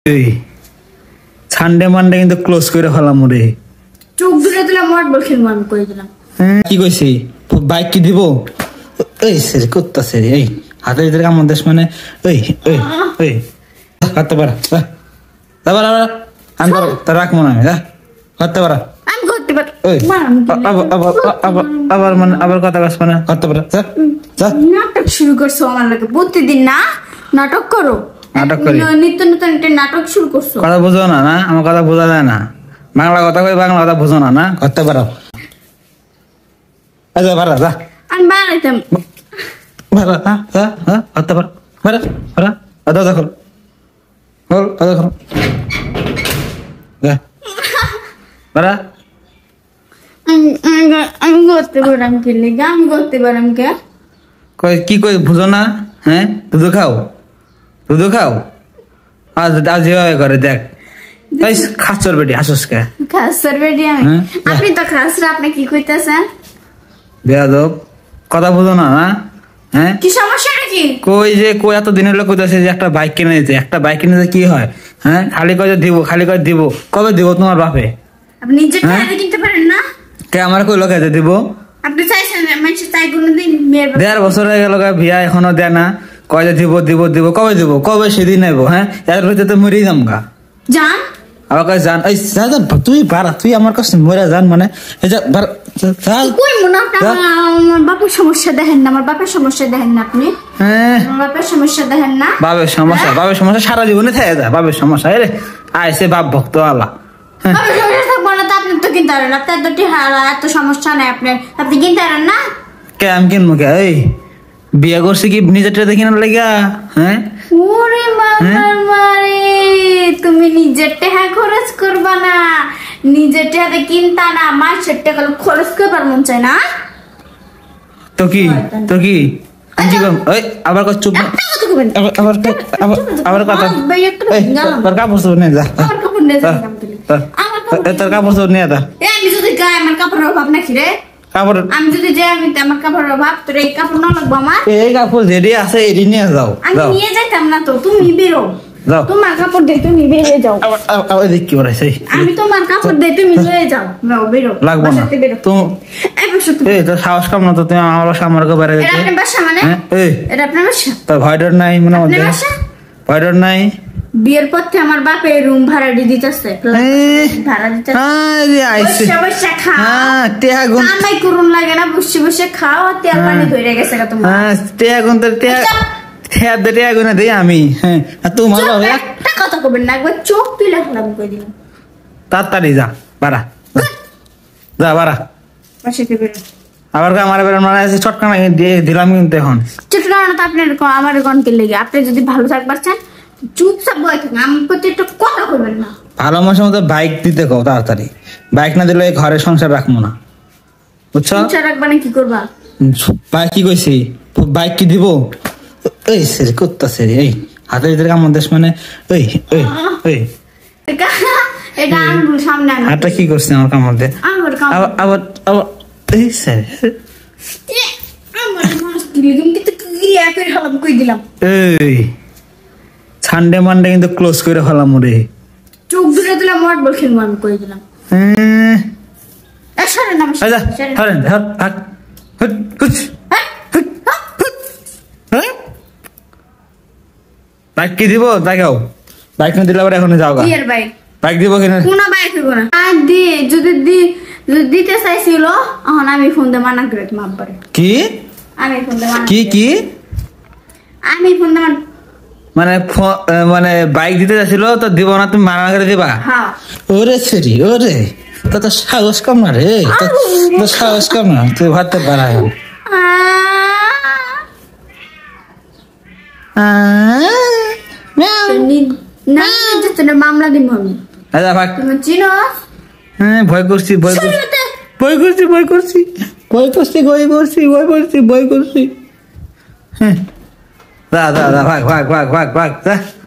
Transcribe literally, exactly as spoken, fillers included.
Sunday Monday কিন্তু close করে ফেলাম রে। চোখ দুটো দিলাম মার্বল খেলবো আমি করে দিলাম। কি কইছি বাইক কি দিব? এই সেরে করতেছে রে, এই হাতের ভিতরে কামড় দেশ মানে ওই ওই ওই করতে পারা তারপর আবার আমি তা রাখ মনে হয় করতে পারা আমি করতে পারি। ওই আবার আবার মানে আবার কথা কাজ মানে করতে পারা। নাটক শুরু করছো আমার লাগে প্রতিদিন না? নাটক করো, নাটক করি, নিত্য নতুন একটা নাটক শুরু করছো। কথা বুঝো না? না আমার কথা বোঝা যায় না, বাংলা কথা কই বাংলা কথা বুঝো না? না করতে পারো আচ্ছা পারা যা আমি বানাইতাম পারা হ্যাঁ হ্যাঁ হ্যাঁ করতে পারো পারা পারা আদা দেখো বল আদা দেখো যা পারা আমি করতে পারাম কি লেগে? আমি করতে পারাম কে? কই কি কই বুঝো না? হ্যাঁ দুধ খাও দুধ খাও আজ আজ যেভাবে করে দেখ এই খাসর বেটি হাসুস কে খাসর বেটি আমি আপনি তো খাসরা আপনি কি কইতাছেন? বেয়াদব কথা বুঝো না? না হ্যাঁ কি সমস্যা নাকি? কই যে কই এত দিন হলো কইতাছে যে একটা বাইক কিনে দিতে, একটা বাইক কিনে দিতে কি হয়? হ্যাঁ খালি কয়ে দিব খালি কয়ে দিব, কবে দিব তোমার বাপে? আপনি নিজে টাকা কিনতে পারেন না? কে আমার কই লোকে দিব? আপনি চাইছেন মানুষ চাই কোনদিন মেয়ের দেড় বছর হয়ে গেল বিয়া এখনো দেয় না, কয় যে দিব দিব দিব, কবে দিব কবে সেদিন নেব? হ্যাঁ এর ভিতরে তো মরেই যাম গা জান আমার কাছে জান এই তুই বাড়া তুই আমার কাছে মরে যান মানে কই মনে আমার বাপের সমস্যা দেখেন না? আমার বাপের সমস্যা দেখেন না আপনি? হ্যাঁ আমার বাপের সমস্যা দেখেন না? বাপের সমস্যা বাপের সমস্যা সারা জীবনে থাকে যা বাপের সমস্যা রে আইসে বাপ ভক্ত আলা বাপের সমস্যা থাকবো না তো আপনি তো কিনতে পারেন, আপনার দুটি হারা এত সমস্যা নাই আপনার, আপনি কিনতে পারেন না? কে আমি কিনবো কে? এই বিয়ে করছি কি নিজেরটা দেখি না লেগা? হ্যাঁ ওরে বাবার মারে তুমি নিজের টাকা খরচ করবা না, নিজের টাকাতে কিনতা না, মাসের টাকা খরচ করবার মন চায় না? তো কি তো কি আমি কম ওই আবার কত চুপ আবার আবার আবার কথা তোর কাপড় চোপড় নিয়ে যা, আমার কাপড় নিয়ে যা তোর কাপড় চোপড় নিয়ে যা। আমি যদি গায়ে আমার কাপড়ের অভাব নাকি রে? কাপড় আমি যদি যাই আমি আমার কাপড়ের অভাব, তোর এই কাপড় না লাগবো আমার? এই কাপড় যেটি আছে এটি নিয়ে যাও। আমি নিয়ে যাইতাম না তো, তুমি বেরো যাও, তোমার কাপড় দিয়ে তুমি বেরিয়ে যাও। আবার দেখ কি বলেছে আমি তোমার কাপড় দিয়ে তুমি লয়ে যাও, যাও বেরো লাগবো না তুমি এই তো সাহস কম না তো তুমি আমার বাসা আমার বাইরে এটা আপনার বাসা মানে? এই এটা আপনার বাসা? তোর ভয় ডর নাই মনে মধ্যে? ভয় ডর নাই? বিয়ের পর থেকে আমার বাপে রুম ভাড়া দিয়ে দিতেছে, ভাড়া দিতেছে। আরে আইছে বসে বসে খাও, হ্যাঁ টেহা গুন কামাই করুন লাগে না, বসে বসে খাও আর তেল পানি ধরে গেছে গা তোমার। হ্যাঁ টেহা গুন তো টেহা টেহা দে টেহা গুন দেই আমি। হ্যাঁ আর তোমার বাবা একটা কথা কইবেন না, একবার চোখ তুলে ফেলাম কই দিলাম। তাড়াতাড়ি যা বাড়া যা বাড়া বাসাতে বেরো। আবার আমার বের মানে আছে চটকানা দিয়ে দিলাম কিন্তু এখন চটকানা তো আপনার আমার কোন কে লাগে? আপনি যদি ভালো থাকবার চান চুপচাপ বসে থাকুন, আমার প্রতি একটু কথা কইবেন না। ভালো মানুষের মতো বাইক দিতে কও তাড়াতাড়ি, বাইক না দিলে ঘরে সংসার রাখবো না বুঝছো? সংসার রাখবা না কি করবা? বাইক কি কইছি বাইক কি দিব? এই সেরে করতেছে রে, এই হাতের ভিতরে কামড় দেশ মানে ওই ওই ওই এটা আঙ্গুল সামনে আনো। হাতটা কি করছে আমার কামড় দে? আঙ্গুল কামড় আবার আবার এই সেরে আমার মাস দিলি তুমি তো ক্রিয়া করে হলাম কই দিলাম। এই সানডে মানডে কিন্তু ক্লোজ করে ফেলাম রে। চোখ দুটো দিলাম মার্বল খেলবো আমি কই দিলাম। হ্যাঁ এ সরে না আচ্ছা সরেন ধর হাত হুট হুট বাইক কি দিব দেখাও? বাইক না দিলে আবার এখন যাও গা। বিয়ের বাইক বাইক দিব কিনা? কোন বাইক দিব না আর দি যদি দি যদি দিতে চাইছিল এখন আমি ফোন দে মানা করে মাপ পারে। কি আমি ফোন দে মানা কি কি আমি ফোন দে মানে মানে বাইক দিতে যাচ্ছিল তো দিব না তুমি মানা করে দিবা? হ্যাঁ ওরে ছেড়ি ওরে তো তো সাহস কম না রে, তো সাহস কম না তুই ভাবতে পারা মামলা দিব আমি। আচ্ছা ভাগ তুমি চিনো? হ্যাঁ ভয় করছি ভয় করছি ভয় করছি ভয় করছি ভয় করছি ভয় করছি ভয় করছি ভয় করছি হ্যাঁ দা দা দা ভাগ ভাগ ভাগ ভাগ ভাগ